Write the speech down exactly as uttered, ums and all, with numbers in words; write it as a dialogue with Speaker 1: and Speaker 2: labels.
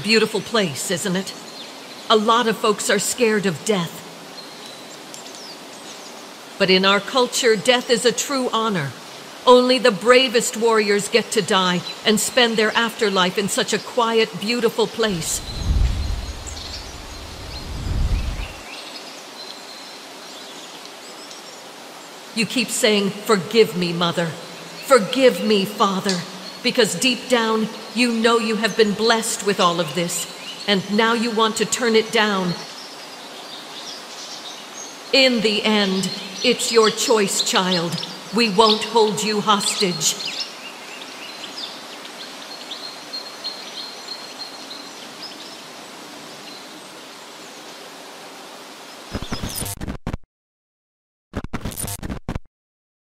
Speaker 1: beautiful place, isn't it? A lot of folks are scared of death. But in our culture, death is a true honor. Only the bravest warriors get to die and spend their afterlife in such a quiet, beautiful place. You keep saying, "Forgive me, Mother. Forgive me, Father," because deep down, you know you have been blessed with all of this, and now you want to turn it down. In the end, it's your choice, child. We won't hold you hostage.